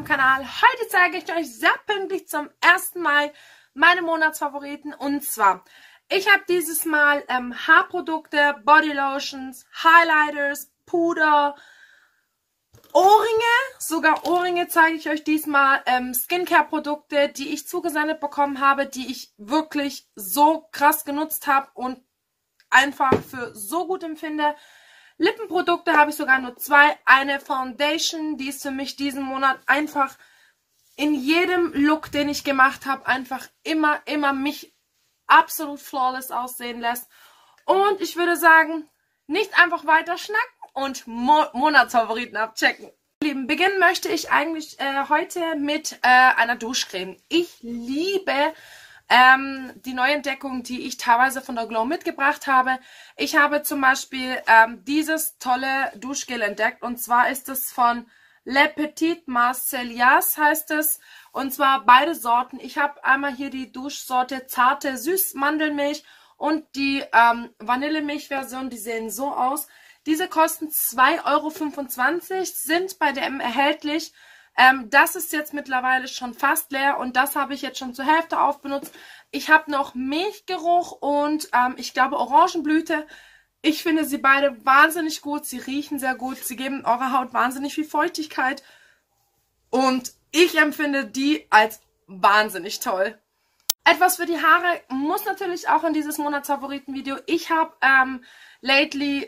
meinem Kanal. Heute zeige ich euch sehr pünktlich zum 1. Mai meine Monatsfavoriten. Und zwar, ich habe dieses Mal Haarprodukte, Bodylotions, Highlighters, Puder, Ohrringe. Sogar Ohrringe zeige ich euch diesmal. Skincare-Produkte, die ich zugesendet bekommen habe, die ich wirklich so krass genutzt habe und einfach für so gut empfinde. Lippenprodukte habe ich sogar nur 2. Eine Foundation, die ist für mich diesen Monat einfach in jedem Look, den ich gemacht habe, einfach immer mich absolut flawless aussehen lässt. Und ich würde sagen, nicht einfach weiter schnacken und Monatsfavoriten abchecken. Lieben, beginnen möchte ich eigentlich heute mit einer Duschcreme. Ich liebe die Neuentdeckung, die ich teilweise von der Glow mitgebracht habe. Ich habe zum Beispiel dieses tolle Duschgel entdeckt, und zwar ist es von Le Petit Marcelias, heißt es, und zwar beide Sorten. Ich habe einmal hier die Duschsorte Zarte Süß-Mandelmilch und die Vanillemilch-Version, die sehen so aus. Diese kosten 2,25 €, sind bei DM erhältlich. Das ist jetzt mittlerweile schon fast leer und das habe ich jetzt schon zur Hälfte aufbenutzt. Ich habe noch Milchgeruch und ich glaube Orangenblüte. Ich finde sie beide wahnsinnig gut. Sie riechen sehr gut. Sie geben eurer Haut wahnsinnig viel Feuchtigkeit. Und ich empfinde die als wahnsinnig toll. Etwas für die Haare muss natürlich auch in dieses Monatsfavoriten-Video. Ich habe lately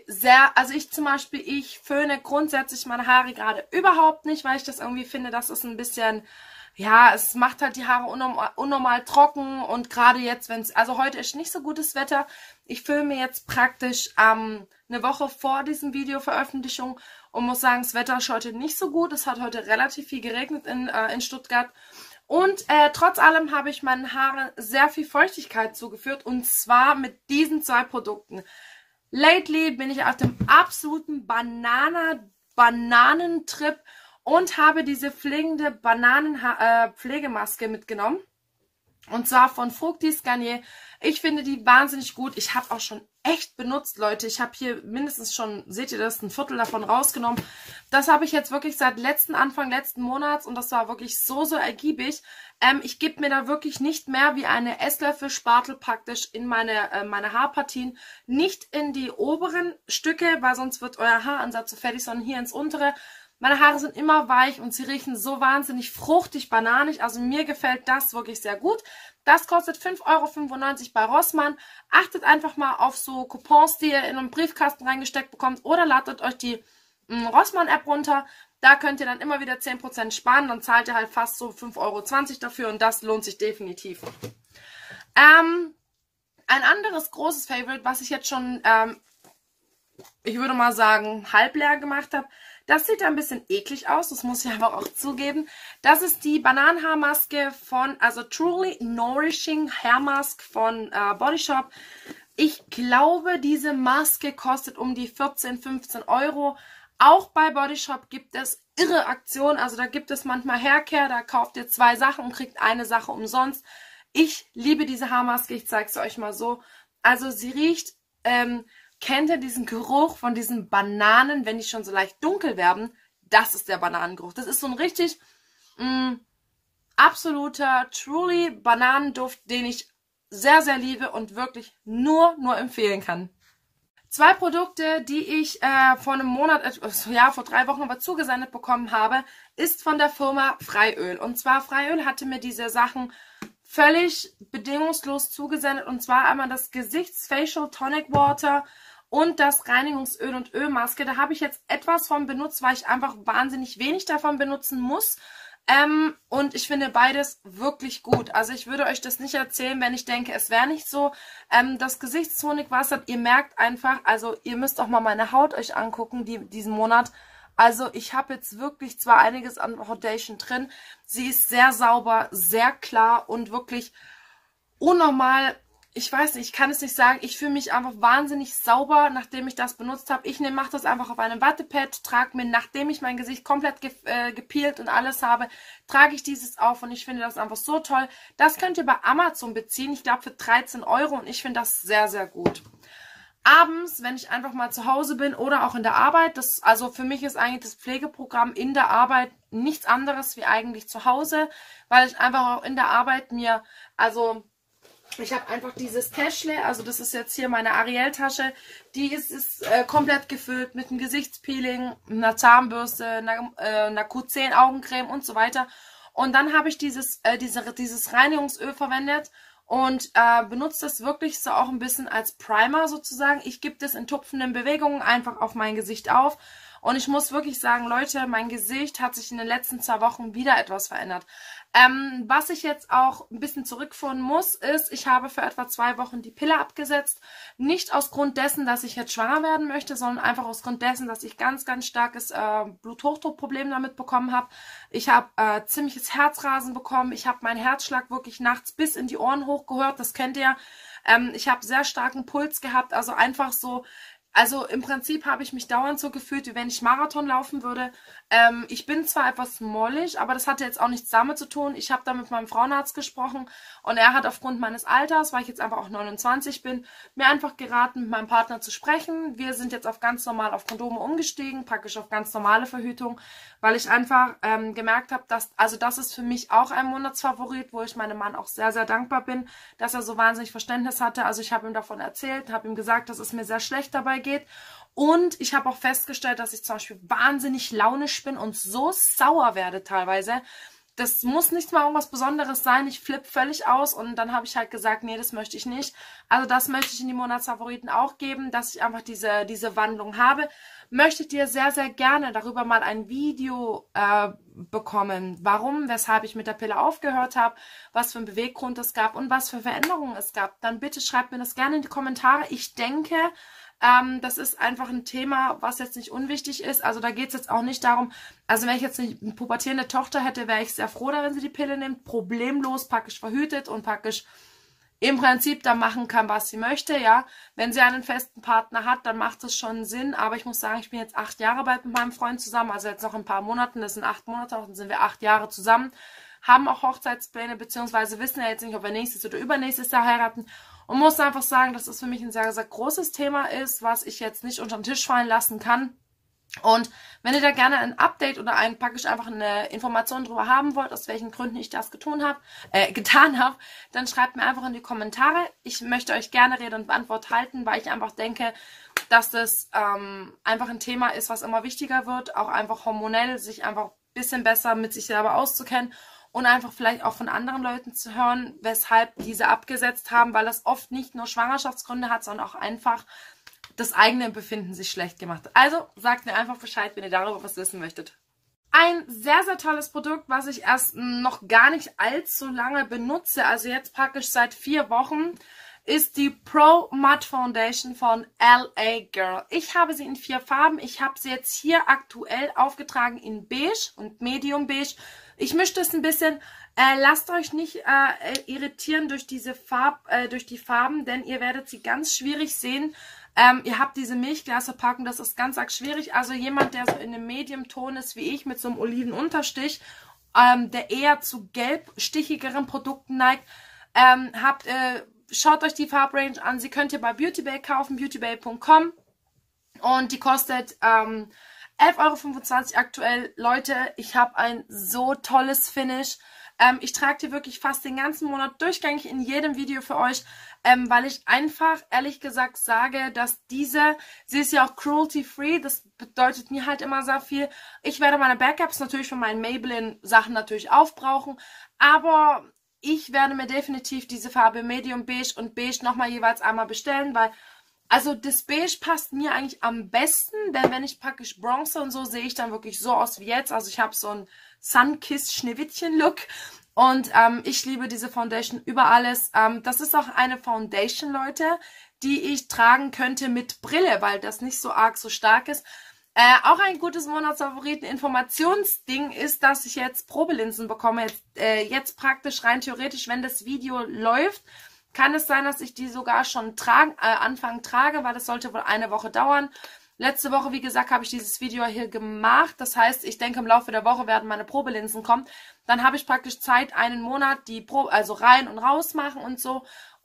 ich föhne grundsätzlich meine Haare gerade überhaupt nicht, weil ich das irgendwie finde, dass es ein bisschen, ja, es macht halt die Haare unnormal trocken, und gerade jetzt, also heute ist nicht so gutes Wetter. Ich filme jetzt praktisch eine Woche vor diesem Videoveröffentlichung und muss sagen, das Wetter ist heute nicht so gut. Es hat heute relativ viel geregnet in Stuttgart. Und trotz allem habe ich meinen Haaren sehr viel Feuchtigkeit zugeführt, und zwar mit diesen 2 Produkten. Lately bin ich auf dem absoluten Bananentrip und habe diese pflegende Pflegemaske mitgenommen. Und zwar von Fructis Garnier. Ich finde die wahnsinnig gut. Ich habe auch schon echt benutzt, Leute. Ich habe hier mindestens schon, seht ihr das, ein Viertel davon rausgenommen. Das habe ich jetzt wirklich seit Anfang letzten Monats, und das war wirklich so ergiebig. Ich gebe mir da wirklich nicht mehr wie eine Esslöffel-Spatel praktisch in meine Haarpartien. Nicht in die oberen Stücke, weil sonst wird euer Haaransatz so fertig, sondern hier ins untere. Meine Haare sind immer weich und sie riechen so wahnsinnig fruchtig, bananig. Also mir gefällt das wirklich sehr gut. Das kostet 5,95 € bei Rossmann. Achtet einfach mal auf so Coupons, die ihr in einen Briefkasten reingesteckt bekommt, oder ladet euch die Rossmann-App runter. Da könnt ihr dann immer wieder 10% sparen. Dann zahlt ihr halt fast so 5,20 € dafür, und das lohnt sich definitiv. Ein anderes großes Favorite, was ich jetzt schon, ich würde mal sagen, halb leer gemacht habe. Das sieht ein bisschen eklig aus, das muss ich aber auch zugeben. Das ist die Bananenhaarmaske von, also Truly Nourishing Hair Mask von Body Shop. Ich glaube, diese Maske kostet um die 14, 15 €. Auch bei Body Shop gibt es irre Aktionen, also da gibt es manchmal Haircare, da kauft ihr 2 Sachen und kriegt eine Sache umsonst. Ich liebe diese Haarmaske, ich zeige es euch mal so. Also sie riecht, kennt ihr diesen Geruch von diesen Bananen, wenn die schon so leicht dunkel werden? Das ist der Bananengeruch. Das ist so ein richtig absoluter, truly Bananenduft, den ich sehr liebe und wirklich nur empfehlen kann. 2 Produkte, die ich vor einem Monat, vor 3 Wochen aber zugesendet bekommen habe, ist von der Firma Freiöl. Und zwar Freiöl hatte mir diese Sachen völlig bedingungslos zugesendet, und zwar einmal das Gesichtsfacial Tonic Water und das Reinigungsöl und Ölmaske. Da habe ich jetzt etwas von benutzt, weil ich einfach wahnsinnig wenig davon benutzen muss. Und ich finde beides wirklich gut. Also ich würde euch das nicht erzählen, wenn ich denke, es wäre nicht so. Das Gesichtstonicwasser, ihr merkt einfach, also ihr müsst auch mal meine Haut euch angucken, diesen Monat. Also ich habe jetzt wirklich zwar einiges an Foundation drin. Sie ist sehr sauber, sehr klar und wirklich unnormal. Ich weiß nicht, ich kann es nicht sagen. Ich fühle mich einfach wahnsinnig sauber, nachdem ich das benutzt habe. Ich mache das einfach auf einem Wattepad, trage mir, nachdem ich mein Gesicht komplett gepeelt und alles habe, trage ich dieses auf, und ich finde das einfach so toll. Das könnt ihr bei Amazon beziehen, ich glaube für 13 €, und ich finde das sehr gut. abends, wenn ich einfach mal zu Hause bin oder auch in der Arbeit. Also für mich ist eigentlich das Pflegeprogramm in der Arbeit nichts anderes wie eigentlich zu Hause, weil ich einfach auch in der Arbeit ich habe einfach dieses Täschle, also das ist jetzt hier meine Ariel-Tasche, die ist komplett gefüllt mit einem Gesichtspeeling, einer Zahnbürste, einer Q10 Augencreme und so weiter. Und dann habe ich dieses Reinigungsöl verwendet und benutze das wirklich so auch ein bisschen als Primer sozusagen. Ich gebe das in tupfenden Bewegungen einfach auf mein Gesicht auf. Und ich muss wirklich sagen, Leute, mein Gesicht hat sich in den letzten 2 Wochen wieder etwas verändert. Was ich jetzt auch ein bisschen zurückführen muss, ist, ich habe für etwa 2 Wochen die Pille abgesetzt. Nicht aus Grund dessen, dass ich jetzt schwanger werden möchte, sondern einfach aus Grund dessen, dass ich ganz, ganz starkes Bluthochdruckproblem damit bekommen habe. Ich habe ziemliches Herzrasen bekommen. Ich habe meinen Herzschlag wirklich nachts bis in die Ohren hochgehört. Das kennt ihr. Ich habe sehr starken Puls gehabt. Also einfach so... Also im Prinzip habe ich mich dauernd so gefühlt, wie wenn ich Marathon laufen würde. Ich bin zwar etwas mollig, aber das hatte jetzt auch nichts damit zu tun. Ich habe da mit meinem Frauenarzt gesprochen und er hat aufgrund meines Alters, weil ich jetzt einfach auch 29 bin, mir einfach geraten, mit meinem Partner zu sprechen. Wir sind jetzt auf ganz normal auf Kondome umgestiegen, praktisch auf ganz normale Verhütung, weil ich einfach gemerkt habe, das ist für mich auch ein Monatsfavorit, wo ich meinem Mann auch sehr, sehr dankbar bin, dass er so wahnsinnig Verständnis hatte. Also ich habe ihm davon erzählt, habe ihm gesagt, dass es mir sehr schlecht dabei geht. Und ich habe auch festgestellt, dass ich zum Beispiel wahnsinnig launisch bin und so sauer werde teilweise. Das muss nicht mal irgendwas Besonderes sein. Ich flippe völlig aus und dann habe ich halt gesagt, nee, das möchte ich nicht. Also das möchte ich in die Monatsfavoriten auch geben, dass ich einfach diese Wandlung habe. Möchtet ihr sehr, sehr gerne darüber mal ein Video bekommen, warum, weshalb ich mit der Pille aufgehört habe, was für einen Beweggrund es gab und was für Veränderungen es gab, dann bitte schreibt mir das gerne in die Kommentare. Ich denke... das ist einfach ein Thema, was jetzt nicht unwichtig ist. Also da geht es jetzt auch nicht darum, also wenn ich jetzt eine pubertierende Tochter hätte, wäre ich sehr froh, wenn sie die Pille nimmt, problemlos, praktisch verhütet und praktisch im Prinzip da machen kann, was sie möchte, ja. Wenn sie einen festen Partner hat, dann macht es schon Sinn, aber ich muss sagen, ich bin jetzt 8 Jahre bald mit meinem Freund zusammen, also jetzt noch ein paar Monaten, das sind 8 Monate, dann sind wir 8 Jahre zusammen, haben auch Hochzeitspläne, beziehungsweise wissen ja jetzt nicht, ob wir nächstes oder übernächstes Jahr heiraten. Und muss einfach sagen, dass es für mich ein sehr, sehr großes Thema ist, was ich jetzt nicht unter den Tisch fallen lassen kann. Und wenn ihr da gerne ein Update oder praktisch einfach eine Information darüber haben wollt, aus welchen Gründen ich das getan habe, dann schreibt mir einfach in die Kommentare. Ich möchte euch gerne Rede und Antwort halten, weil ich einfach denke, dass das einfach ein Thema ist, was immer wichtiger wird, auch einfach hormonell sich einfach ein bisschen besser mit sich selber auszukennen. Und einfach vielleicht auch von anderen Leuten zu hören, weshalb diese abgesetzt haben, weil das oft nicht nur Schwangerschaftsgründe hat, sondern auch einfach das eigene Befinden sich schlecht gemacht hat. Also sagt mir einfach Bescheid, wenn ihr darüber was wissen möchtet. Ein sehr, sehr tolles Produkt, was ich erst noch gar nicht allzu lange benutze, also jetzt praktisch seit 4 Wochen, ist die Pro Matte Foundation von LA Girl. Ich habe sie in 4 Farben. Ich habe sie jetzt hier aktuell aufgetragen in Beige und Medium Beige. Ich mische das ein bisschen. Lasst euch nicht irritieren durch die Farben, denn ihr werdet sie ganz schwierig sehen. Ihr habt diese Milchglasverpackung, das ist ganz arg schwierig. Also jemand, der so in einem Medium-Ton ist wie ich, mit so einem Olivenunterstich, der eher zu gelbstichigeren Produkten neigt, schaut euch die Farbrange an. Sie könnt ihr bei Beautybay kaufen, beautybay.com. Und die kostet 11,25 € aktuell. Leute, ich habe ein so tolles Finish. Ich trage die wirklich fast den ganzen Monat durchgängig in jedem Video für euch, weil ich einfach, ehrlich gesagt, sage, dass sie ist ja auch cruelty-free, das bedeutet mir halt immer sehr viel. Ich werde meine Backups natürlich von meinen Maybelline-Sachen natürlich aufbrauchen, aber ich werde mir definitiv diese Farbe Medium Beige und Beige nochmal jeweils einmal bestellen, weil also das Beige passt mir eigentlich am besten, denn wenn ich praktisch bronze und so, sehe ich dann wirklich so aus wie jetzt. Also ich habe so einen Sunkissed-Schneewittchen-Look und ich liebe diese Foundation über alles. Das ist auch eine Foundation, Leute, die ich tragen könnte mit Brille, weil das nicht so arg so stark ist. Auch ein gutes Monatsfavoriten-Informationsding ist, dass ich jetzt Probelinsen bekomme. Jetzt praktisch rein theoretisch, wenn das Video läuft, kann es sein, dass ich die sogar schon anfangen trage, weil das sollte wohl eine Woche dauern. Letzte Woche, wie gesagt, habe ich dieses Video hier gemacht. Das heißt, ich denke, im Laufe der Woche werden meine Probelinsen kommen. Dann habe ich praktisch Zeit, einen Monat die also rein und raus machen und so.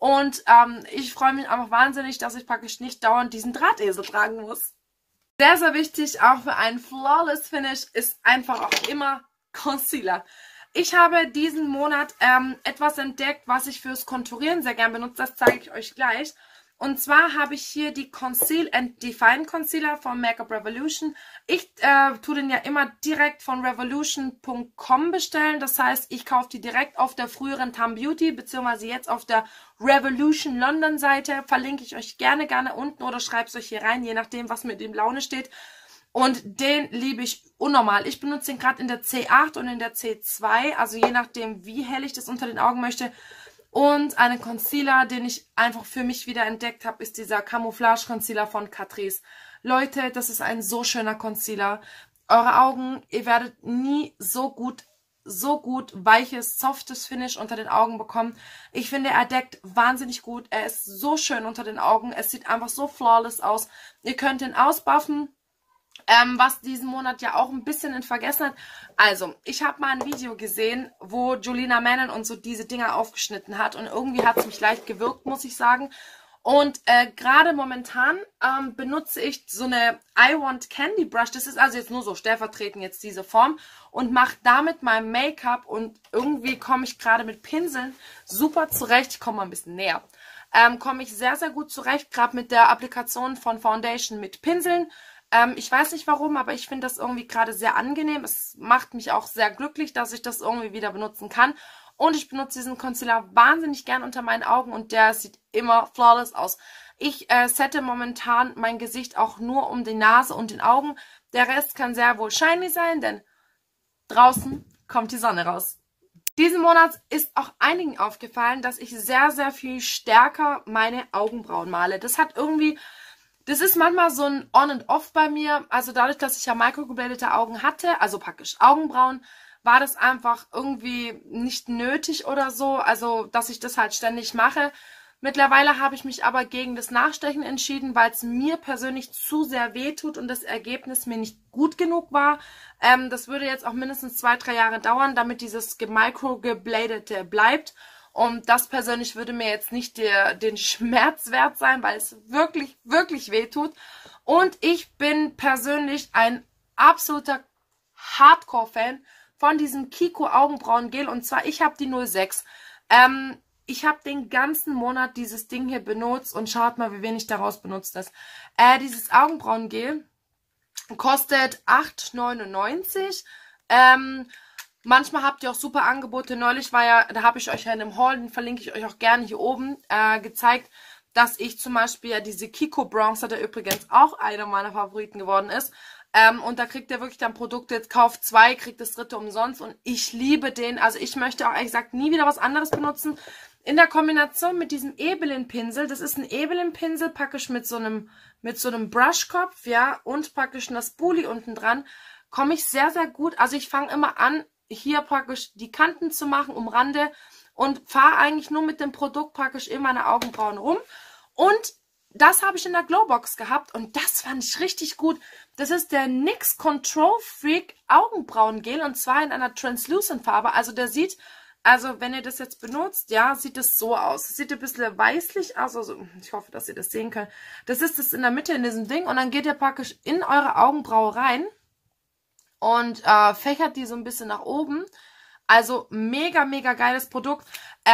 Und ich freue mich einfach wahnsinnig, dass ich praktisch nicht dauernd diesen Drahtesel tragen muss. Sehr, sehr wichtig, auch für einen Flawless Finish, ist einfach auch immer Concealer. Ich habe diesen Monat etwas entdeckt, was ich fürs Konturieren sehr gern benutze. Das zeige ich euch gleich. Und zwar habe ich hier die Conceal and Define Concealer von Makeup Revolution. Ich tue den ja immer direkt von revolution.com bestellen. Das heißt, ich kaufe die direkt auf der früheren Tam Beauty, beziehungsweise jetzt auf der Revolution London Seite. Verlinke ich euch gerne unten oder schreibe es euch hier rein, je nachdem, was mit dem Laune steht. Und den liebe ich unnormal. Ich benutze den gerade in der C8 und in der C2, also je nachdem, wie hell ich das unter den Augen möchte. Und einen Concealer, den ich einfach für mich wieder entdeckt habe, ist dieser Camouflage Concealer von Catrice. Leute, das ist ein so schöner Concealer. Eure Augen, ihr werdet nie so gut weiches, softes Finish unter den Augen bekommen. Ich finde, er deckt wahnsinnig gut. Er ist so schön unter den Augen. Es sieht einfach so flawless aus. Ihr könnt ihn ausbuffen. Was diesen Monat ja auch ein bisschen in Vergessenheit. Also, ich habe mal ein Video gesehen, wo Julina Menon und so diese Dinger aufgeschnitten hat. Und irgendwie hat es mich leicht gewirkt, muss ich sagen. Und gerade momentan benutze ich so eine I Want Candy Brush. Das ist also jetzt nur so stellvertretend jetzt diese Form. Und mache damit mein Make-up. Und irgendwie komme ich gerade mit Pinseln super zurecht. Ich komme mal ein bisschen näher. Komme ich sehr, sehr gut zurecht. Gerade mit der Applikation von Foundation mit Pinseln. Ich weiß nicht warum, aber ich finde das irgendwie gerade sehr angenehm. Es macht mich auch sehr glücklich, dass ich das irgendwie wieder benutzen kann. Und ich benutze diesen Concealer wahnsinnig gern unter meinen Augen und der sieht immer flawless aus. Ich sette momentan mein Gesicht auch nur um die Nase und den Augen. Der Rest kann sehr wohl shiny sein, denn draußen kommt die Sonne raus. Diesen Monat ist auch einigen aufgefallen, dass ich sehr, sehr viel stärker meine Augenbrauen male. Das ist manchmal so ein On and Off bei mir. Also dadurch, dass ich ja microbladete Augen hatte, also praktisch Augenbrauen, war das einfach irgendwie nicht nötig oder so. Also, dass ich das halt ständig mache. Mittlerweile habe ich mich aber gegen das Nachstechen entschieden, weil es mir persönlich zu sehr wehtut und das Ergebnis mir nicht gut genug war. Das würde jetzt auch mindestens 2-3 Jahre dauern, damit dieses microbladete bleibt. Und das persönlich würde mir jetzt nicht den Schmerz wert sein, weil es wirklich, wirklich weh tut. Und ich bin persönlich ein absoluter Hardcore-Fan von diesem Kiko Augenbrauengel. Und zwar, ich habe die 06. Ich habe den ganzen Monat dieses Ding hier benutzt und schaut mal, wie wenig daraus benutzt ist. Dieses Augenbrauengel kostet 8,99 €. Manchmal habt ihr auch super Angebote. Neulich war ja, da habe ich euch ja in einem Haul, den verlinke ich euch auch gerne hier oben, gezeigt, dass ich zum Beispiel ja diese Kiko Bronzer, der übrigens auch einer meiner Favoriten geworden ist. Und da kriegt ihr wirklich dann Produkte, jetzt kauft 2, kriegt das 3. umsonst und ich liebe den. Also ich möchte auch ehrlich gesagt nie wieder was anderes benutzen. In der Kombination mit diesem Ebelin-Pinsel, das ist ein Ebelin-Pinsel, praktisch mit so einem Brushkopf, ja, und praktisch einer Spoolie unten dran, komme ich sehr, sehr gut. Also ich fange immer an, hier praktisch die Kanten zu machen, umrande und fahre eigentlich nur mit dem Produkt praktisch in meine Augenbrauen rum. Und das habe ich in der Glowbox gehabt und das fand ich richtig gut. Das ist der NYX Control Freak Augenbrauengel und zwar in einer Translucent Farbe. Also der sieht, also wenn ihr das jetzt benutzt, ja, sieht es so aus. Es sieht ein bisschen weißlich aus, also ich hoffe, dass ihr das sehen könnt. Das ist das in der Mitte in diesem Ding und dann geht ihr praktisch in eure Augenbraue rein. Und fächert die so ein bisschen nach oben. Also mega, mega geiles Produkt.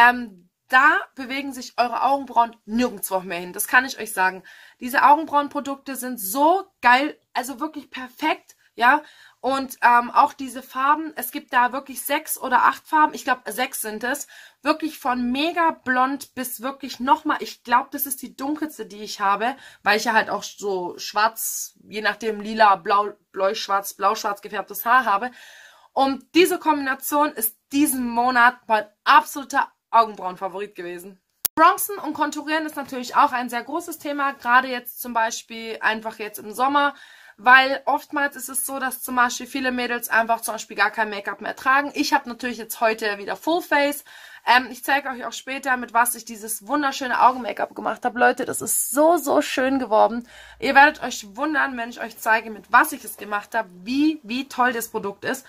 Da bewegen sich eure Augenbrauen nirgendwo mehr hin. Das kann ich euch sagen. Diese Augenbrauenprodukte sind so geil. Also wirklich perfekt. Ja. Und auch diese Farben. Es gibt da wirklich 6 oder 8 Farben. Ich glaube 6 sind es. Wirklich von mega blond bis wirklich nochmal. Ich glaube, das ist die dunkelste, die ich habe. Weil ich ja halt auch so schwarz, je nachdem lila, blau-schwarz gefärbtes Haar habe. Und diese Kombination ist diesen Monat mein absoluter Augenbrauenfavorit gewesen. Bronzen und Konturieren ist natürlich auch ein sehr großes Thema. Gerade jetzt zum Beispiel einfach jetzt im Sommer. Weil oftmals ist es so, dass zum Beispiel viele Mädels einfach zum Beispiel gar kein Make-up mehr tragen. Ich habe natürlich jetzt heute wieder Full Face. Ich zeige euch auch später, mit was ich dieses wunderschöne Augen-Make-up gemacht habe. Leute, das ist so, so schön geworden. Ihr werdet euch wundern, wenn ich euch zeige, mit was ich es gemacht habe, wie toll das Produkt ist.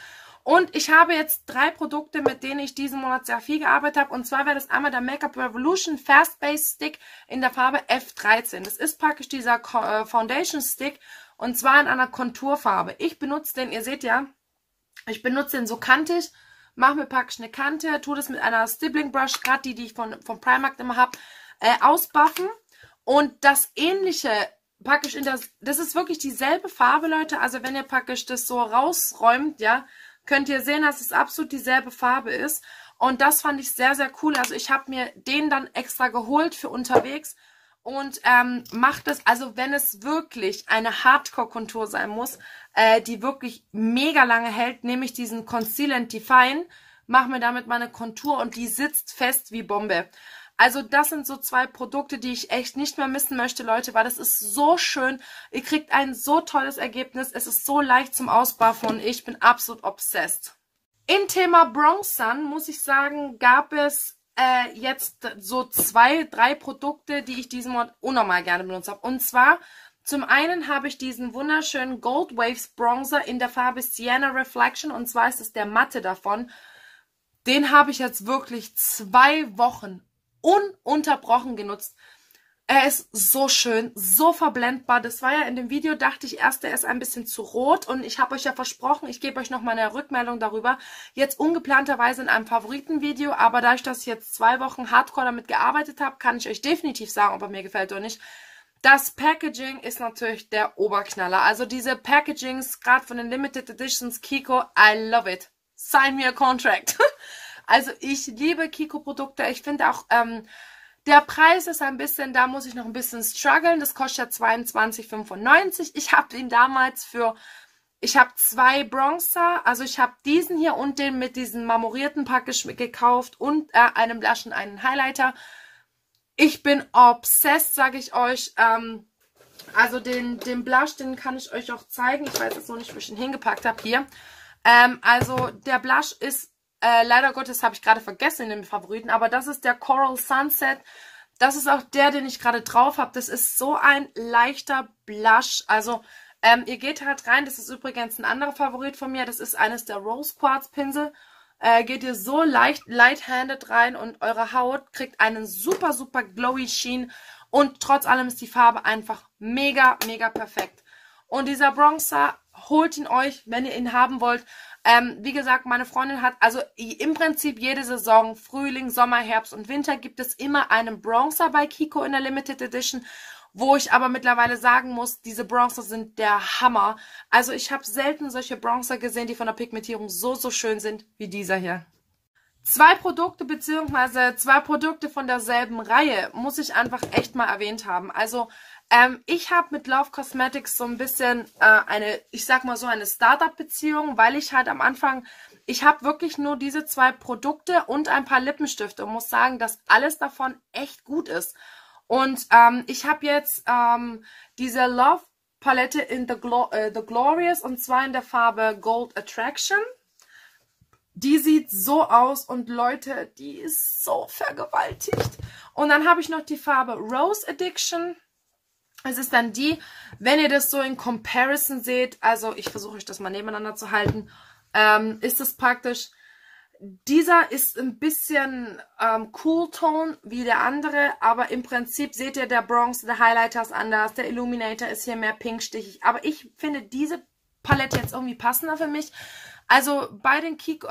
Und ich habe jetzt 3 Produkte, mit denen ich diesen Monat sehr viel gearbeitet habe. Und zwar wäre das einmal der Makeup Revolution Fast Base Stick in der Farbe F13. Das ist praktisch dieser Foundation Stick und zwar in einer Konturfarbe. Ich benutze den, ihr seht ja, ich benutze den so kantig, mache mir praktisch eine Kante, tue das mit einer Stippling Brush, gerade die ich von Primark immer habe, ausbuffen. Und das ähnliche praktisch das ist wirklich dieselbe Farbe, Leute. Also wenn ihr praktisch das so rausräumt, ja, könnt ihr sehen, dass es absolut dieselbe Farbe ist. Und das fand ich sehr, sehr cool. Also ich habe mir den dann extra geholt für unterwegs und mache das, also wenn es wirklich eine Hardcore-Kontur sein muss, die wirklich mega lange hält, nehme ich diesen Conceal and Define, mache mir damit meine Kontur und die sitzt fest wie Bombe. Also das sind so 2 Produkte, die ich echt nicht mehr missen möchte, Leute, weil das ist so schön. Ihr kriegt ein so tolles Ergebnis. Es ist so leicht zum Ausbuffen und ich bin absolut obsessed. Im Thema Bronzern, muss ich sagen, gab es jetzt so 2, 3 Produkte, die ich diesen Monat unnormal gerne benutzt habe. Und zwar, zum einen habe ich diesen wunderschönen Gold Waves Bronzer in der Farbe Sienna Reflection. Und zwar ist es der matte davon. Den habe ich jetzt wirklich 2 Wochen ununterbrochen genutzt. Er ist so schön, so verblendbar. Das war ja in dem Video, dachte ich erst, der ist ein bisschen zu rot. Und ich habe euch ja versprochen, ich gebe euch noch mal eine Rückmeldung darüber. Jetzt ungeplanterweise in einem Favoritenvideo. Aber dadurch, dass ich jetzt 2 Wochen Hardcore damit gearbeitet habe, kann ich euch definitiv sagen, ob er mir gefällt oder nicht. Das Packaging ist natürlich der Oberknaller. Also diese Packagings, gerade von den Limited Editions Kiko, I love it. Sign me a contract. Also ich liebe Kiko-Produkte. Ich finde auch, der Preis ist ein bisschen, da muss ich noch ein bisschen strugglen. Das kostet ja 22,95. Ich habe den damals ich habe 2 Bronzer, also ich habe diesen hier und den mit diesem marmorierten Package gekauft und einem Blush und einen Highlighter. Ich bin obsessed, sage ich euch. Also den Blush, den kann ich euch auch zeigen. Ich weiß jetzt noch nicht, wo ich ihn hingepackt habe. Hier. Also der Blush ist leider Gottes habe ich gerade vergessen in den Favoriten, aber das ist der Coral Sunset. Das ist auch der, den ich gerade drauf habe. Das ist so ein leichter Blush. Also ihr geht halt rein. Das ist übrigens ein anderer Favorit von mir. Das ist eines der Rose Quartz Pinsel. Geht ihr so light-handed rein und eure Haut kriegt einen super, super glowy Sheen. Und trotz allem ist die Farbe einfach mega, mega perfekt. Und dieser Bronzer, holt ihn euch, wenn ihr ihn haben wollt. Wie gesagt, meine Freundin hat, also im Prinzip jede Saison, Frühling, Sommer, Herbst und Winter, gibt es immer einen Bronzer bei Kiko in der Limited Edition, wo ich aber mittlerweile sagen muss, diese Bronzer sind der Hammer. Also ich habe selten solche Bronzer gesehen, die von der Pigmentierung so, so schön sind wie dieser hier. 2 Produkte bzw. 2 Produkte von derselben Reihe muss ich einfach echt mal erwähnt haben. Also ich habe mit Love Cosmetics so ein bisschen ich sag mal so eine Startup-Beziehung, weil ich halt am Anfang, ich habe wirklich nur diese 2 Produkte und ein paar Lippenstifte und muss sagen, dass alles davon echt gut ist. Und ich habe jetzt diese Love Palette in The Glorious und zwar in der Farbe Gold Attraction. Die sieht so aus und Leute, die ist so vergewaltigt. Und dann habe ich noch die Farbe Rose Addiction. Es ist dann die, wenn ihr das so in Comparison seht, also ich versuche euch das mal nebeneinander zu halten, ist es praktisch, dieser ist ein bisschen Cool Tone wie der andere, aber im Prinzip seht ihr, der Bronzer, der Highlighter ist anders, der Illuminator ist hier mehr pinkstichig, aber ich finde diese Palette jetzt irgendwie passender für mich. Also bei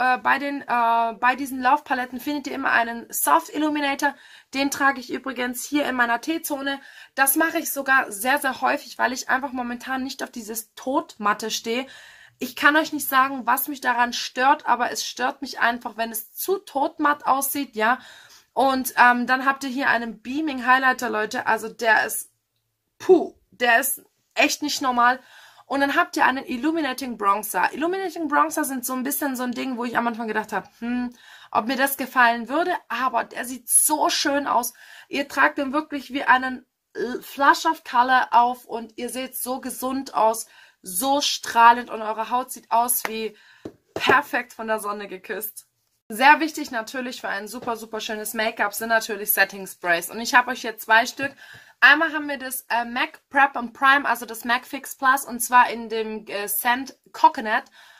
diesen Laufpaletten findet ihr immer einen Soft Illuminator. Den trage ich übrigens hier in meiner T-Zone. Das mache ich sogar sehr, sehr häufig, weil ich einfach momentan nicht auf dieses Totmatte stehe. Ich kann euch nicht sagen, was mich daran stört, aber es stört mich einfach, wenn es zu totmatt aussieht, ja. Und dann habt ihr hier einen Beaming Highlighter, Leute. Also der ist, der ist echt nicht normal. Und dann habt ihr einen Illuminating Bronzer. Illuminating Bronzer sind so ein bisschen so ein Ding, wo ich am Anfang gedacht habe, ob mir das gefallen würde. Aber der sieht so schön aus. Ihr tragt den wirklich wie einen Flush of Color auf und ihr seht so gesund aus, so strahlend und eure Haut sieht aus wie perfekt von der Sonne geküsst. Sehr wichtig natürlich für ein super, super schönes Make-up sind natürlich Setting Sprays. Und ich habe euch hier 2 Stück. Einmal haben wir das MAC Prep and Prime, also das MAC Fix Plus, und zwar in dem Scent Coconut.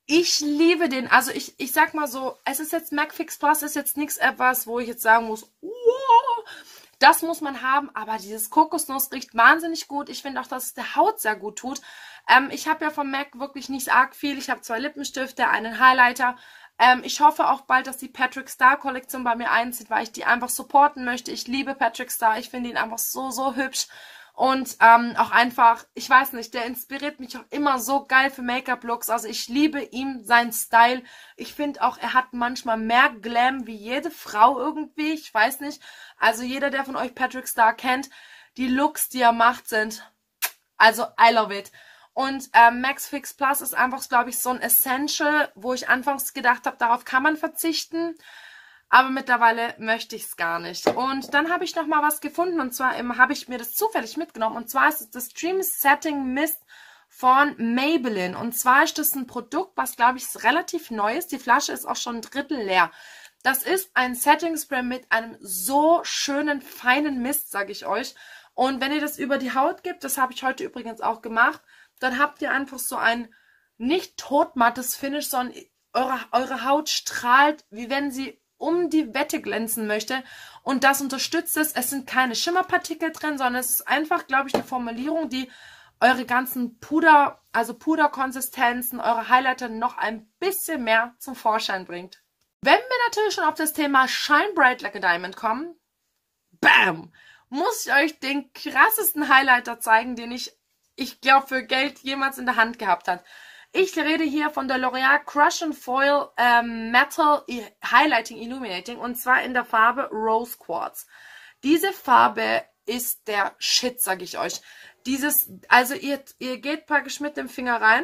Ich liebe den. Also ich sag mal so, es ist jetzt MAC Fix Plus, ist jetzt nichts etwas, wo ich jetzt sagen muss, wow, das muss man haben. Aber dieses Kokosnuss riecht wahnsinnig gut. Ich finde auch, dass es der Haut sehr gut tut. Ich habe ja von MAC wirklich nicht arg viel. Ich habe 2 Lippenstifte, einen Highlighter. Ich hoffe auch bald, dass die Patrick Star Kollektion bei mir einzieht, weil ich die einfach supporten möchte. Ich liebe Patrick Star. Ich finde ihn einfach so, so hübsch. Und auch einfach, ich weiß nicht, der inspiriert mich auch immer so geil für Make-up-Looks. Also ich liebe ihm, seinen Style. Ich finde auch, er hat manchmal mehr Glam wie jede Frau irgendwie. Ich weiß nicht. Also jeder, der von euch Patrick Star kennt, die Looks, die er macht, sind, also I love it. Und Max Fix Plus ist einfach, glaube ich, so ein Essential, wo ich anfangs gedacht habe, darauf kann man verzichten. Aber mittlerweile möchte ich es gar nicht. Und dann habe ich noch mal was gefunden. Und zwar habe ich mir das zufällig mitgenommen. Und zwar ist es das Dream Setting Mist von Maybelline. Und zwar ist das ein Produkt, was, glaube ich, relativ neu ist. Die Flasche ist auch schon ein Drittel leer. Das ist ein Setting Spray mit einem so schönen, feinen Mist, sage ich euch. Und wenn ihr das über die Haut gebt, das habe ich heute übrigens auch gemacht, dann habt ihr einfach so ein nicht totmattes Finish, sondern eure Haut strahlt, wie wenn sie um die Wette glänzen möchte. Und das unterstützt es. Es sind keine Schimmerpartikel drin, sondern es ist einfach, glaube ich, eine Formulierung, die eure ganzen Puderkonsistenzen, eure Highlighter noch ein bisschen mehr zum Vorschein bringt. Wenn wir natürlich schon auf das Thema Shine Bright Like a Diamond kommen, bam, muss ich euch den krassesten Highlighter zeigen, den ich glaube, für Geld jemals in der Hand gehabt habe. Ich rede hier von der L'Oreal Crush and Foil Metal Highlighting Illuminating und zwar in der Farbe Rose Quartz. Diese Farbe ist der Shit, sage ich euch. Also ihr geht praktisch mit dem Finger rein,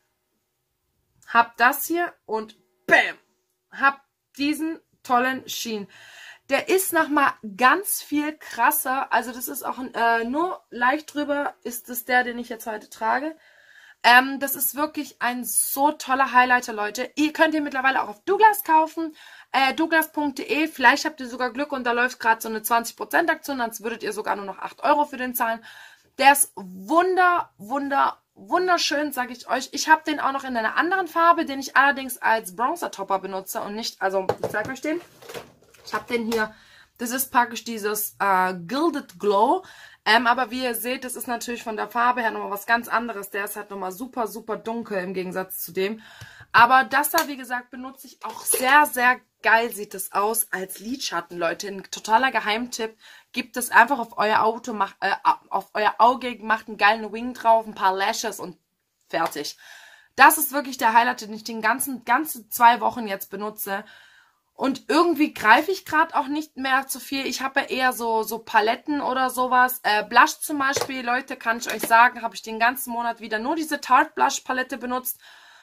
habt das hier und bam, habt diesen tollen Sheen. Der ist nochmal ganz viel krasser, also das ist auch nur leicht drüber, ist es der, den ich jetzt heute trage. Das ist wirklich ein so toller Highlighter, Leute. Ihr könnt ihn mittlerweile auch auf Douglas kaufen. Douglas.de. Vielleicht habt ihr sogar Glück und da läuft gerade so eine 20% Aktion. Dann würdet ihr sogar nur noch 8 € für den zahlen. Der ist wunderschön, sage ich euch. Ich habe den auch noch in einer anderen Farbe, den ich allerdings als Bronzer-Topper benutze und nicht, also ich zeige euch den. Ich habe den hier, das ist praktisch dieses Gilded Glow. Aber wie ihr seht, das ist natürlich von der Farbe her nochmal was ganz anderes. Der ist halt nochmal super dunkel im Gegensatz zu dem. Aber das da, wie gesagt, benutze ich auch sehr geil sieht es aus als Lidschatten, Leute. Ein totaler Geheimtipp. Gebt es einfach auf euer auf euer Auge, macht einen geilen Wing drauf, ein paar Lashes und fertig. Das ist wirklich der Highlight, den ich den ganzen 2 Wochen jetzt benutze. Und irgendwie greife ich gerade auch nicht mehr zu viel. Ich habe ja eher so Paletten oder sowas. Blush zum Beispiel, Leute, kann ich euch sagen, habe ich den ganzen Monat wieder nur diese Tarte Blush Palette benutzt.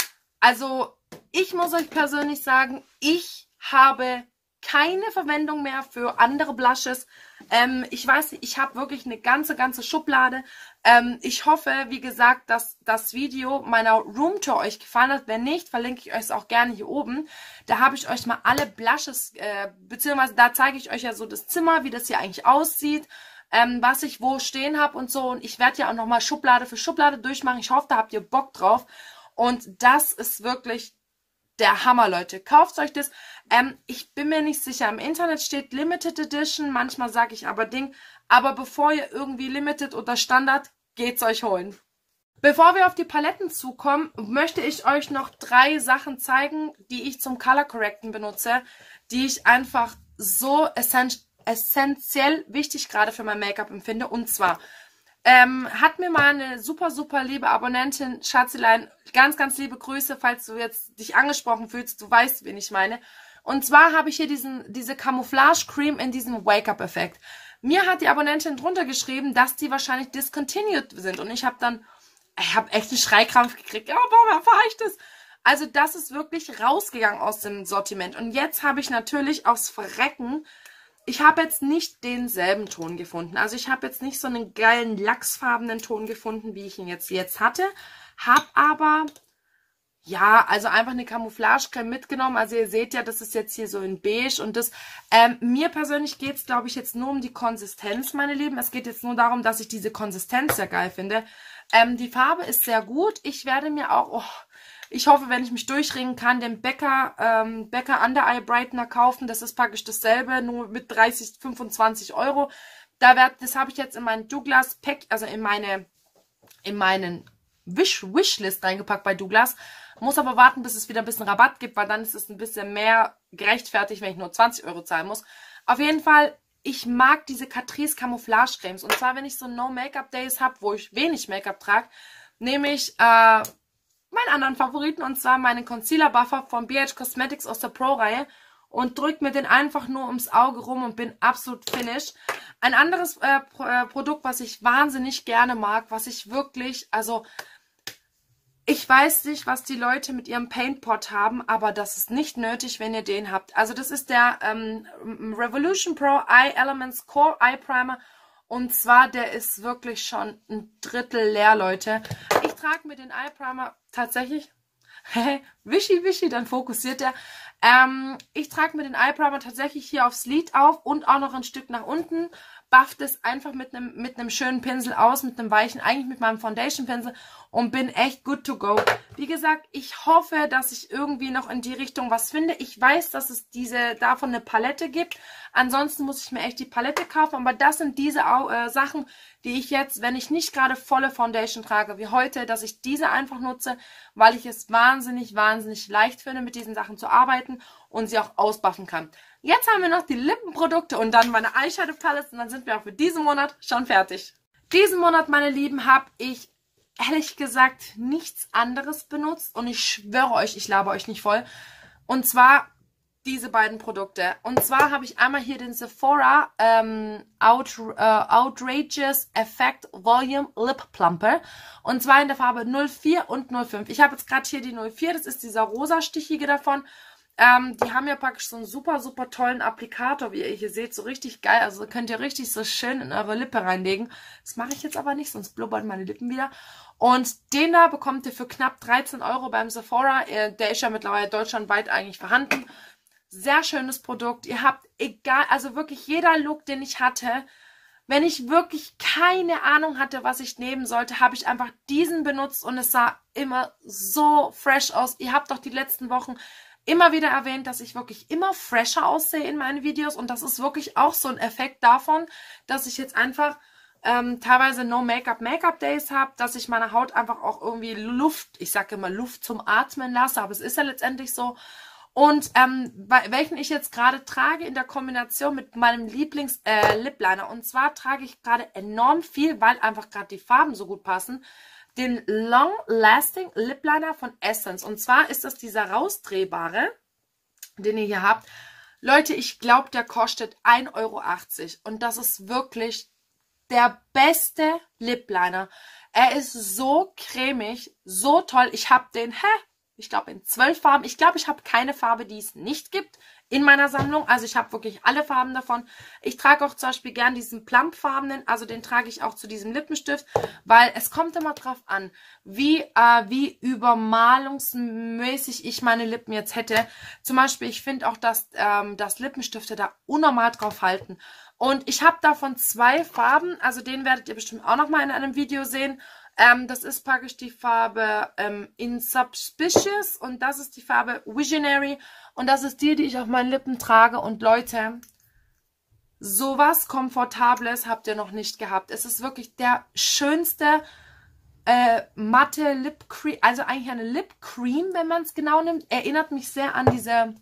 Also, ich muss euch persönlich sagen, ich habe keine Verwendung mehr für andere Blushes. Ich weiß nicht, ich habe wirklich eine ganze Schublade. Ich hoffe, wie gesagt, dass das Video meiner Roomtour euch gefallen hat. Wenn nicht, verlinke ich euch es auch gerne hier oben. Da habe ich euch mal alle Blushes, beziehungsweise da zeige ich euch ja so das Zimmer, wie das hier eigentlich aussieht, was ich wo stehen habe und so. Und ich werde ja auch nochmal Schublade für Schublade durchmachen. Ich hoffe, da habt ihr Bock drauf. Und das ist wirklich der Hammer, Leute. Kauft euch das. Ich bin mir nicht sicher. Im Internet steht Limited Edition. Manchmal sage ich aber Ding. Aber bevor ihr irgendwie Limited oder Standard, geht's euch holen. Bevor wir auf die Paletten zukommen, möchte ich euch noch 3 Sachen zeigen, die ich zum Color Correcten benutze, die ich einfach so essentiell wichtig gerade für mein Make-up empfinde. Und zwar hat mir mal eine super liebe Abonnentin, Schatzelein, ganz liebe Grüße, falls du jetzt dich angesprochen fühlst, du weißt, wen ich meine. Und zwar habe ich hier diese Camouflage Cream in diesem Wake-up-Effekt. Mir hat die Abonnentin drunter geschrieben, dass die wahrscheinlich discontinued sind. Und ich habe echt einen Schreikrampf gekriegt. Ja, warum erfahre ich das? Also das ist wirklich rausgegangen aus dem Sortiment. Und jetzt habe ich natürlich aufs Verrecken, ich habe jetzt nicht denselben Ton gefunden. Also ich habe jetzt nicht so einen geilen lachsfarbenen Ton gefunden, wie ich ihn jetzt hatte. Habe aber, ja, also einfach eine Camouflage-Creme mitgenommen. Also ihr seht ja, das ist jetzt hier so in beige. Und das, mir persönlich geht es, glaube ich, jetzt nur um die Konsistenz, meine Lieben. Es geht jetzt nur darum, dass ich diese Konsistenz sehr geil finde. Die Farbe ist sehr gut. Ich werde mir auch, Ich hoffe, wenn ich mich durchringen kann, den Becca Under Eye Brightener kaufen. Das ist praktisch dasselbe, nur mit 30, 25 Euro. Das habe ich jetzt in meinen Douglas Pack, also in meinen Wishlist reingepackt bei Douglas. Muss aber warten, bis es wieder ein bisschen Rabatt gibt, weil dann ist es ein bisschen mehr gerechtfertigt, wenn ich nur 20 Euro zahlen muss. Auf jeden Fall, ich mag diese Catrice Camouflage Cremes. Und zwar, wenn ich so No-Make-up-Days habe, wo ich wenig Make-up trage, nehme ich meinen anderen Favoriten, und zwar meinen Concealer Buffer von BH Cosmetics aus der Pro-Reihe, und drücke mir den einfach nur ums Auge rum und bin absolut finished. Ein anderes Produkt, was ich wahnsinnig gerne mag, was ich wirklich, also ich weiß nicht, was die Leute mit ihrem Paint Pot haben, aber das ist nicht nötig, wenn ihr den habt. Also das ist der Revolution Pro Eye Elements Core Eye Primer. Und zwar, der ist wirklich schon ein Drittel leer, Leute. Ich trage mir den Eye Primer tatsächlich... wischi, dann fokussiert er. Ich trage mir den Eye Primer tatsächlich hier aufs Lid auf und auch noch ein Stück nach unten. Bufft es einfach mit einem schönen Pinsel aus, mit einem weichen, eigentlich mit meinem Foundation Pinsel, und bin echt good to go. Wie gesagt, ich hoffe, dass ich irgendwie noch in die Richtung was finde. Ich weiß, dass es davon eine Palette gibt. Ansonsten muss ich mir echt die Palette kaufen. Aber das sind diese Sachen, die ich jetzt, wenn ich nicht gerade volle Foundation trage, wie heute, dass ich diese einfach nutze, weil ich es wahnsinnig leicht finde, mit diesen Sachen zu arbeiten und sie auch ausbuffen kann. Jetzt haben wir noch die Lippenprodukte und dann meine Eyeshadow Palettes, und dann sind wir auch für diesen Monat schon fertig. Diesen Monat, meine Lieben, habe ich ehrlich gesagt nichts anderes benutzt, und ich schwöre euch, ich laber euch nicht voll. Und zwar diese beiden Produkte. Und zwar habe ich einmal hier den Sephora Outrageous Effect Volume Lip Plumper. Und zwar in der Farbe 04 und 05. Ich habe jetzt gerade hier die 04, das ist dieser rosa stichige davon. Die haben ja praktisch so einen super tollen Applikator, wie ihr hier seht, so richtig geil. Also könnt ihr richtig so schön in eure Lippe reinlegen. Das mache ich jetzt aber nicht, sonst blubbern meine Lippen wieder. Und den da bekommt ihr für knapp 13 Euro beim Sephora. Der ist ja mittlerweile deutschlandweit eigentlich vorhanden. Sehr schönes Produkt. Ihr habt, egal, also wirklich jeder Look, den ich hatte, wenn ich wirklich keine Ahnung hatte, was ich nehmen sollte, habe ich einfach diesen benutzt und es sah immer so fresh aus. Ihr habt doch die letzten Wochen immer wieder erwähnt, dass ich wirklich immer fresher aussehe in meinen Videos, und das ist wirklich auch so ein Effekt davon, dass ich jetzt einfach teilweise No-Make-up-Make-up-Days habe, dass ich meiner Haut einfach auch irgendwie Luft, ich sage immer Luft zum Atmen lasse, aber es ist ja letztendlich so. Und welchen ich jetzt gerade trage in der Kombination mit meinem Lieblings-Lip-Liner, und zwar trage ich gerade enorm viel, weil einfach gerade die Farben so gut passen, den Long Lasting Lip Liner von Essence. Und zwar ist das dieser rausdrehbare, den ihr hier habt. Leute, ich glaube, der kostet 1,80 Euro. Und das ist wirklich der beste Lip Liner. Er ist so cremig, so toll. Ich habe den, ich glaube in 12 Farben. Ich glaube, ich habe keine Farbe, die es nicht gibt in meiner Sammlung. Also ich habe wirklich alle Farben davon. Ich trage auch zum Beispiel gern diesen Plump-farbenen, also den trage ich auch zu diesem Lippenstift, weil es kommt immer drauf an, wie übermalungsmäßig ich meine Lippen jetzt hätte. Zum Beispiel, ich finde auch, dass Lippenstifte da unnormal drauf halten. Und ich habe davon 2 Farben, also den werdet ihr bestimmt auch nochmal in einem Video sehen. Das ist praktisch die Farbe Insuspicious, und das ist die Farbe Visionary, und das ist die ich auf meinen Lippen trage. Und Leute, sowas Komfortables habt ihr noch nicht gehabt. Es ist wirklich der schönste matte Lip Cream, also eigentlich eine Lip Cream, wenn man es genau nimmt. Erinnert mich sehr an diese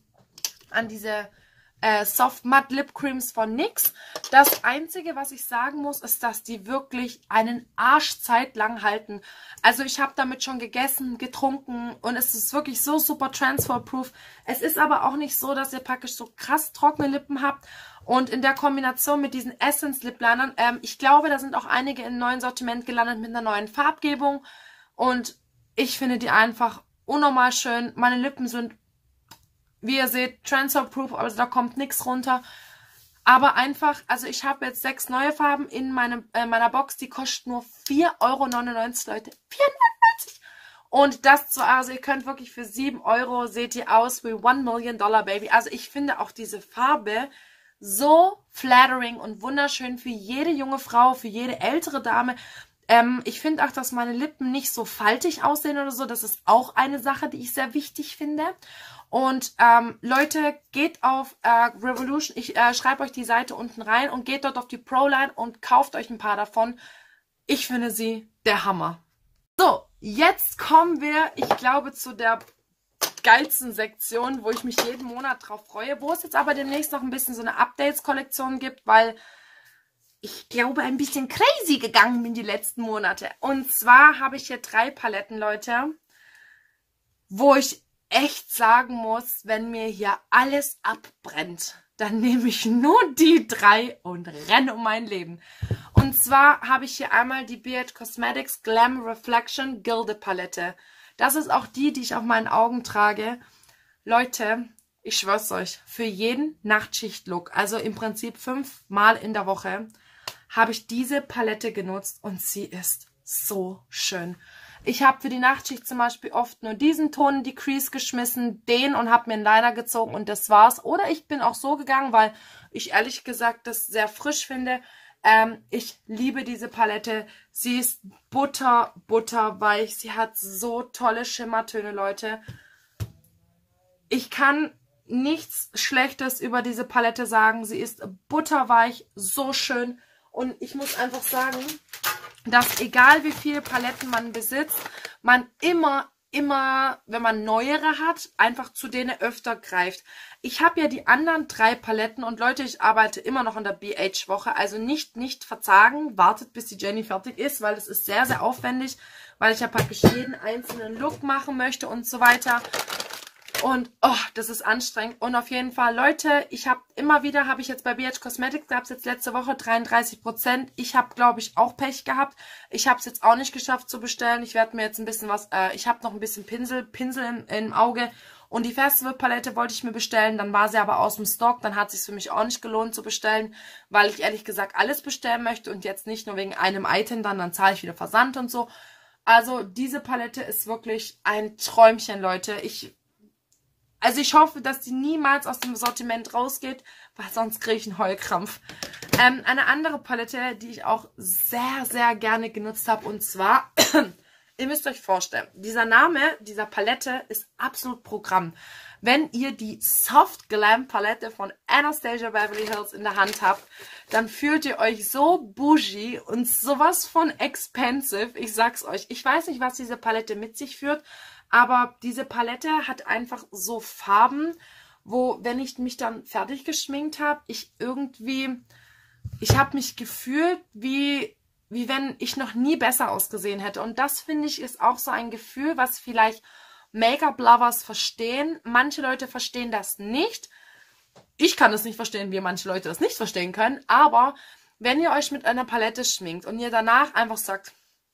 Soft Matte Lip Creams von NYX. Das Einzige, was ich sagen muss, ist, dass die wirklich einen Arschzeit lang halten. Also ich habe damit schon gegessen, getrunken, und es ist wirklich so super transfer-proof. Es ist aber auch nicht so, dass ihr praktisch so krass trockene Lippen habt. Und in der Kombination mit diesen Essence Lip Linern, ich glaube, da sind auch einige im neuen Sortiment gelandet mit einer neuen Farbgebung. Und ich finde die einfach unnormal schön. Meine Lippen sind, wie ihr seht, transfer-proof, also da kommt nichts runter. Aber einfach, also ich habe jetzt 6 neue Farben in meiner Box, die kosten nur 4,99 Euro, Leute. 4,99 €! Und das zwar, also ihr könnt wirklich für 7 Euro, seht ihr aus wie $1 Million Baby. Also ich finde auch diese Farbe so flattering und wunderschön für jede junge Frau, für jede ältere Dame. Ich finde auch, dass meine Lippen nicht so faltig aussehen oder so. Das ist auch eine Sache, die ich sehr wichtig finde. Und Leute, geht auf Revolution. Ich schreibe euch die Seite unten rein und geht dort auf die Pro-Line und kauft euch ein paar davon. Ich finde sie der Hammer. So, jetzt kommen wir, ich glaube, zu der geilsten Sektion, wo ich mich jeden Monat drauf freue, wo es jetzt aber demnächst noch ein bisschen so eine Updates-Kollektion gibt, weil ich glaube, ein bisschen crazy gegangen bin die letzten Monate. Und zwar habe ich hier 3 Paletten, Leute, wo ich echt sagen muss, wenn mir hier alles abbrennt, dann nehme ich nur die 3 und renne um mein Leben. Und zwar habe ich hier einmal die BH Cosmetics Glam Reflection Gilde Palette. Das ist auch die, die ich auf meinen Augen trage. Leute, ich schwör's euch, für jeden Nachtschicht-Look, also im Prinzip 5-mal in der Woche, habe ich diese Palette genutzt und sie ist so schön. Ich habe für die Nachtschicht zum Beispiel oft nur diesen Ton in die Crease geschmissen, den und habe mir einen Liner gezogen und das war's. Oder ich bin auch so gegangen, weil ich ehrlich gesagt das sehr frisch finde. Ich liebe diese Palette. Sie ist butterweich. Sie hat so tolle Schimmertöne, Leute. Ich kann nichts Schlechtes über diese Palette sagen. Sie ist butterweich, so schön. Und ich muss einfach sagen, dass egal wie viele Paletten man besitzt, man immer, wenn man neuere hat, einfach zu denen öfter greift. Ich habe ja die anderen 3 Paletten und Leute, ich arbeite immer noch in der BH-Woche, also nicht verzagen, wartet bis die Jenny fertig ist, weil es ist sehr, sehr aufwendig, weil ich ja praktisch jeden einzelnen Look machen möchte und so weiter. Und, oh, das ist anstrengend. Und auf jeden Fall, Leute, ich habe habe ich jetzt bei BH Cosmetics, gab es jetzt letzte Woche 33%. Ich habe, glaube ich, auch Pech gehabt. Ich habe es jetzt auch nicht geschafft zu bestellen. Ich werde mir jetzt ein bisschen was, ich habe noch ein bisschen Pinsel im Auge. Und die Festival-Palette wollte ich mir bestellen. Dann war sie aber aus dem Stock. Dann hat es sich für mich auch nicht gelohnt zu bestellen, weil ich ehrlich gesagt alles bestellen möchte. Und jetzt nicht nur wegen einem Item, dann zahle ich wieder Versand und so. Also diese Palette ist wirklich ein Träumchen, Leute. Also ich hoffe, dass die niemals aus dem Sortiment rausgeht, weil sonst kriege ich einen Heulkrampf. Eine andere Palette, die ich auch sehr, sehr gerne genutzt habe, und zwar, ihr müsst euch vorstellen, dieser Name dieser Palette ist absolut Programm. Wenn ihr die Soft Glam Palette von Anastasia Beverly Hills in der Hand habt, dann fühlt ihr euch so bougie und sowas von expensive. Ich sag's euch, ich weiß nicht, was diese Palette mit sich führt, aber diese Palette hat einfach so Farben, wo, wenn ich mich dann fertig geschminkt habe, ich habe mich gefühlt, wie wenn ich noch nie besser ausgesehen hätte. Und das, finde ich, ist auch so ein Gefühl, was vielleicht Make-up-Lovers verstehen. Manche Leute verstehen das nicht. Ich kann es nicht verstehen, wie manche Leute das nicht verstehen können. Aber wenn ihr euch mit einer Palette schminkt und ihr danach einfach sagt,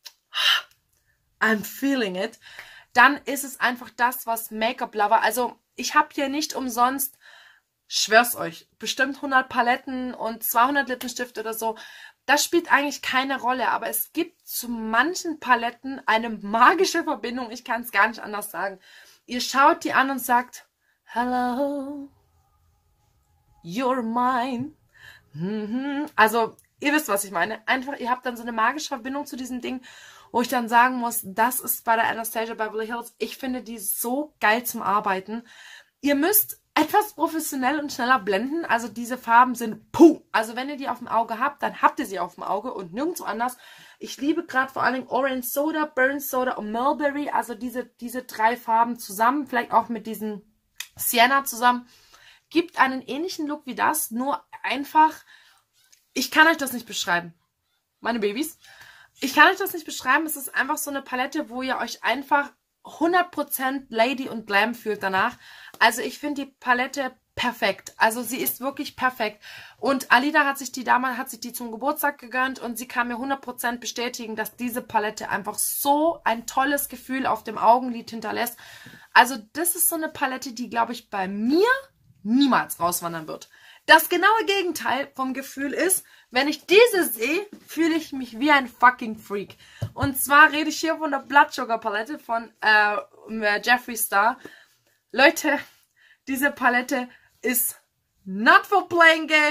I'm feeling it, dann ist es einfach das, was Make-up-Lover, also ich habe hier nicht umsonst, schwör's euch, bestimmt 100 Paletten und 200 Lippenstifte oder so. Das spielt eigentlich keine Rolle, aber es gibt zu manchen Paletten eine magische Verbindung, ich kann es gar nicht anders sagen. Ihr schaut die an und sagt, hello, you're mine. Also, ihr wisst, was ich meine. Einfach, ihr habt dann so eine magische Verbindung zu diesem Ding, wo ich dann sagen muss, das ist bei der Anastasia Beverly Hills. Ich finde die so geil zum Arbeiten. Ihr müsst etwas professionell und schneller blenden. Also diese Farben sind puh. Also wenn ihr die auf dem Auge habt, dann habt ihr sie auf dem Auge und nirgendwo anders. Ich liebe gerade vor allem Orange Soda, Burnt Soda und Mulberry. Also diese 3 Farben zusammen, vielleicht auch mit diesem Sienna zusammen, gibt einen ähnlichen Look wie das. Nur einfach, ich kann euch das nicht beschreiben. Meine Babys. Ich kann euch das nicht beschreiben, es ist einfach so eine Palette, wo ihr euch einfach 100% Lady und Glam fühlt danach. Also ich finde die Palette perfekt. Also sie ist wirklich perfekt. Und Alida hat sich die zum Geburtstag gegönnt und sie kann mir 100% bestätigen, dass diese Palette einfach so ein tolles Gefühl auf dem Augenlid hinterlässt. Also das ist so eine Palette, die, glaube ich, bei mir niemals rauswandern wird. Das genaue Gegenteil vom Gefühl ist, wenn ich diese sehe, fühle ich mich wie ein fucking Freak. Und zwar rede ich hier von der Blood Sugar Palette von Jeffree Star. Leute, diese Palette ist not for playing games.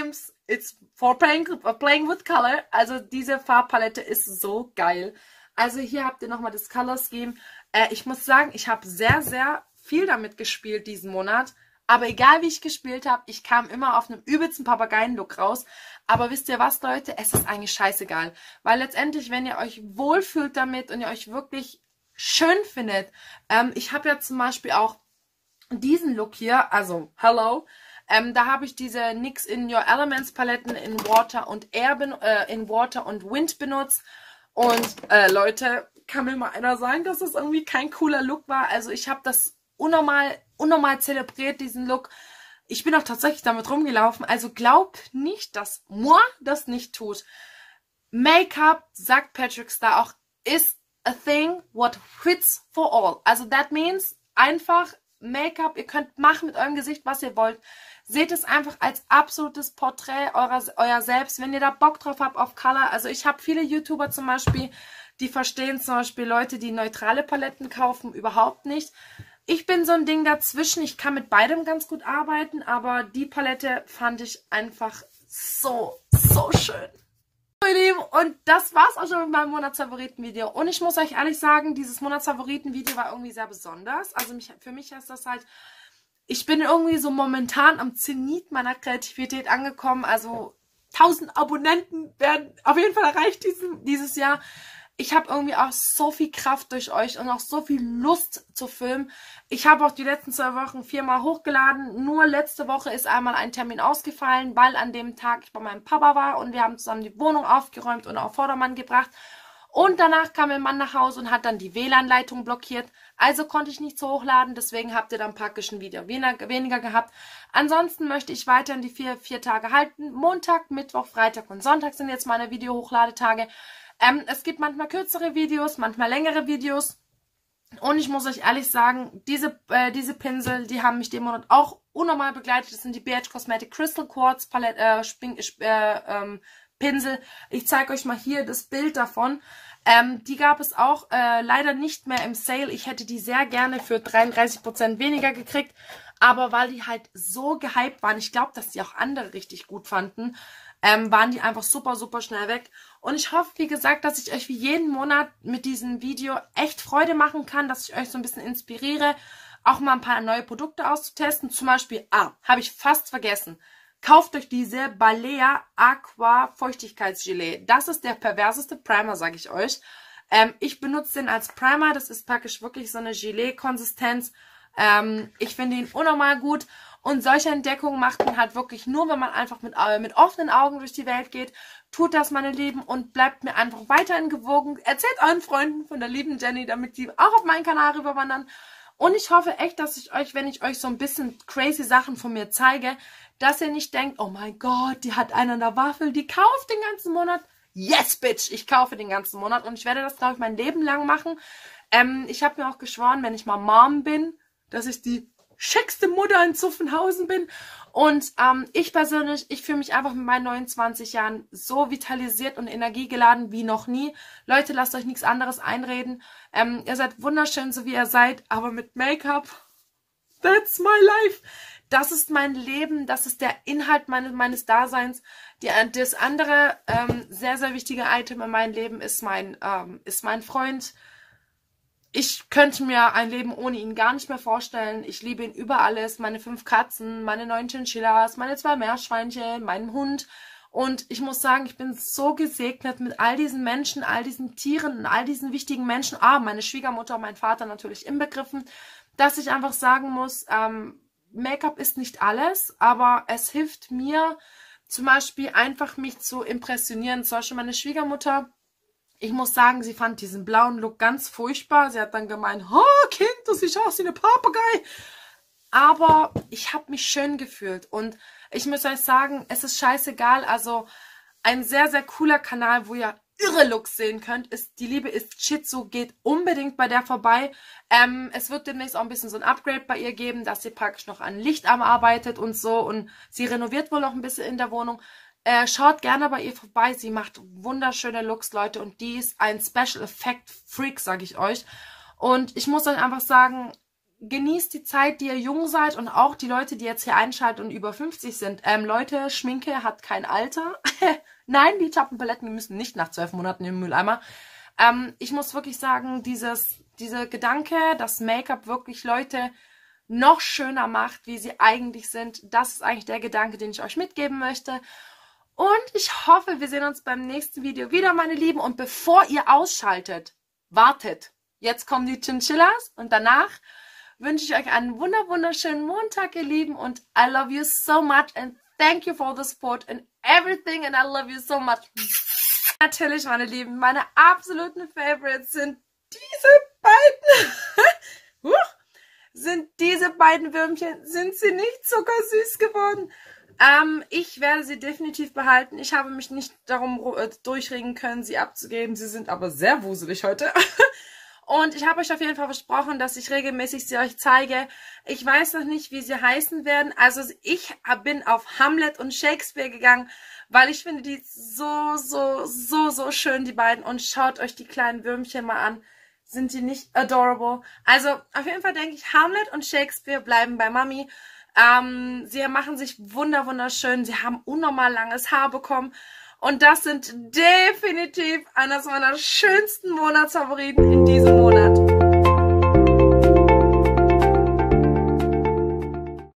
it's for playing with color. Also diese Farbpalette ist so geil. Also hier habt ihr nochmal das Color Scheme. Ich muss sagen, ich habe sehr, sehr viel damit gespielt diesen Monat. Aber egal wie ich gespielt habe, ich kam immer auf einem übelsten Papageien-Look raus. Aber wisst ihr was, Leute? Es ist eigentlich scheißegal. Weil letztendlich, wenn ihr euch wohlfühlt damit und ihr euch wirklich schön findet. Ich habe ja zum Beispiel auch diesen Look hier, also hello. Da habe ich diese NYX In Your Elements Paletten in Water und in Water und Wind benutzt. Und Leute, kann mir mal einer sagen, dass das irgendwie kein cooler Look war? Also ich habe das unnormal zelebriert, diesen Look. Ich bin auch tatsächlich damit rumgelaufen. Also glaub nicht, dass moi das nicht tut. Make-up, sagt Patrick Starrr auch, is a thing what fits for all. Also that means einfach Make-up, ihr könnt machen mit eurem Gesicht, was ihr wollt. Seht es einfach als absolutes Porträt euer Selbst, wenn ihr da Bock drauf habt auf Color. Also ich habe viele YouTuber zum Beispiel, die verstehen zum Beispiel Leute, die neutrale Paletten kaufen, überhaupt nicht. Ich bin so ein Ding dazwischen, ich kann mit beidem ganz gut arbeiten, aber die Palette fand ich einfach so schön. Ihr Lieben, und das war's auch schon mit meinem Monatsfavoriten-Video. Und ich muss euch ehrlich sagen, dieses Monatsfavoriten-Video war irgendwie sehr besonders. Also für mich ist das halt, ich bin irgendwie so momentan am Zenit meiner Kreativität angekommen. Also 1000 Abonnenten werden auf jeden Fall erreicht dieses Jahr. Ich habe irgendwie auch so viel Kraft durch euch und auch so viel Lust zu filmen. Ich habe auch die letzten 2 Wochen 4-mal hochgeladen. Nur letzte Woche ist einmal ein Termin ausgefallen, weil an dem Tag ich bei meinem Papa war und wir haben zusammen die Wohnung aufgeräumt und auf Vordermann gebracht. Und danach kam mein Mann nach Hause und hat dann die WLAN-Leitung blockiert. Also konnte ich nichts hochladen, deswegen habt ihr dann praktisch ein Video weniger gehabt. Ansonsten möchte ich weiterhin die 4 Tage halten. Montag, Mittwoch, Freitag und Sonntag sind jetzt meine Video-Hochladetage. Es gibt manchmal kürzere Videos, manchmal längere Videos. Und ich muss euch ehrlich sagen, diese Pinsel, die haben mich den Monat auch unnormal begleitet. Das sind die BH Cosmetic Crystal Quartz Pinsel. Ich zeige euch mal hier das Bild davon. Die gab es auch leider nicht mehr im Sale. Ich hätte die sehr gerne für 33% weniger gekriegt. Aber weil die halt so gehypt waren, ich glaube, dass die auch andere richtig gut fanden, waren die einfach super schnell weg. Und ich hoffe, wie gesagt, dass ich euch wie jeden Monat mit diesem Video echt Freude machen kann, dass ich euch so ein bisschen inspiriere, auch mal ein paar neue Produkte auszutesten. Zum Beispiel, habe ich fast vergessen, kauft euch diese Balea Aqua Feuchtigkeitsgelee. Das ist der perverseste Primer, sage ich euch. Ich benutze den als Primer, das ist praktisch wirklich so eine Gelee-Konsistenz. Ich finde ihn unnormal gut. Und solche Entdeckungen macht man halt wirklich nur, wenn man einfach mit offenen Augen durch die Welt geht. Tut das, meine Lieben, und bleibt mir einfach weiterhin gewogen. Erzählt euren Freunden von der lieben Jenny, damit die auch auf meinen Kanal rüberwandern. Und ich hoffe echt, dass ich euch, wenn ich euch so ein bisschen crazy Sachen von mir zeige, dass ihr nicht denkt, oh mein Gott, die hat einen an der Waffel, die kauft den ganzen Monat. Yes, bitch, ich kaufe den ganzen Monat und ich werde das, glaube ich, mein Leben lang machen. Ich habe mir auch geschworen, wenn ich mal Mom bin, dass ich die schickste Mutter in Zuffenhausen bin. Und ich persönlich, ich fühle mich einfach mit meinen 29 Jahren so vitalisiert und energiegeladen wie noch nie. Leute, lasst euch nichts anderes einreden. Ihr seid wunderschön, so wie ihr seid, aber mit Make-up, that's my life. Das ist mein Leben, das ist der Inhalt meines Daseins. Das andere sehr wichtige Item in meinem Leben ist mein Freund. Ich könnte mir ein Leben ohne ihn gar nicht mehr vorstellen. Ich liebe ihn über alles. Meine 5 Katzen, meine 9 Chinchillas, meine 2 Meerschweinchen, meinen Hund. Und ich muss sagen, ich bin so gesegnet mit all diesen Menschen, all diesen Tieren und all diesen wichtigen Menschen. Meine Schwiegermutter und mein Vater natürlich inbegriffen, dass ich einfach sagen muss, Make-up ist nicht alles, aber es hilft mir zum Beispiel einfach, mich zu impressionieren. Zum Beispiel meine Schwiegermutter, ich muss sagen, sie fand diesen blauen Look ganz furchtbar. Sie hat dann gemeint, oh Kind, du siehst aus wie eine Papagei. Aber ich habe mich schön gefühlt und ich muss euch sagen, es ist scheißegal. Also ein sehr cooler Kanal, wo ihr irre Looks sehen könnt, ist Die Liebe ist Shih-Tzu. Geht unbedingt bei der vorbei. Es wird demnächst auch ein bisschen so ein Upgrade bei ihr geben, dass sie praktisch noch an Lichtarm arbeitet und so. Und sie renoviert wohl noch ein bisschen in der Wohnung. Schaut gerne bei ihr vorbei. Sie macht wunderschöne Looks, Leute. Und die ist ein Special Effect Freak, sage ich euch. Und ich muss euch einfach sagen, genießt die Zeit, die ihr jung seid und auch die Leute, die jetzt hier einschalten und über 50 sind. Leute, Schminke hat kein Alter. Nein, die Tappenpaletten müssen nicht nach 12 Monaten im Mülleimer. Ich muss wirklich sagen, dieser Gedanke, dass Make-up wirklich Leute noch schöner macht, wie sie eigentlich sind, das ist eigentlich der Gedanke, den ich euch mitgeben möchte. Und ich hoffe, wir sehen uns beim nächsten Video wieder, meine Lieben. Und bevor ihr ausschaltet, wartet. Jetzt kommen die Chinchillas und danach wünsche ich euch einen wunderschönen Montag, ihr Lieben. Und I love you so much and thank you for the support and everything and I love you so much. Natürlich, meine Lieben, meine absoluten Favorites sind diese beiden. Sind diese beiden Würmchen, sind sie nicht zuckersüß geworden? Ich werde sie definitiv behalten. Ich habe mich nicht darum durchregen können, sie abzugeben. Sie sind aber sehr wuselig heute. Und ich habe euch auf jeden Fall versprochen, dass ich regelmäßig sie euch zeige. Ich weiß noch nicht, wie sie heißen werden. Also ich bin auf Hamlet und Shakespeare gegangen, weil ich finde die so schön, die beiden. Und schaut euch die kleinen Würmchen mal an. Sind die nicht adorable? Also auf jeden Fall denke ich, Hamlet und Shakespeare bleiben bei Mami. Sie machen sich wunderschön. Sie haben unnormal langes Haar bekommen. Und das sind definitiv eines meiner schönsten Monatsfavoriten in diesem Monat.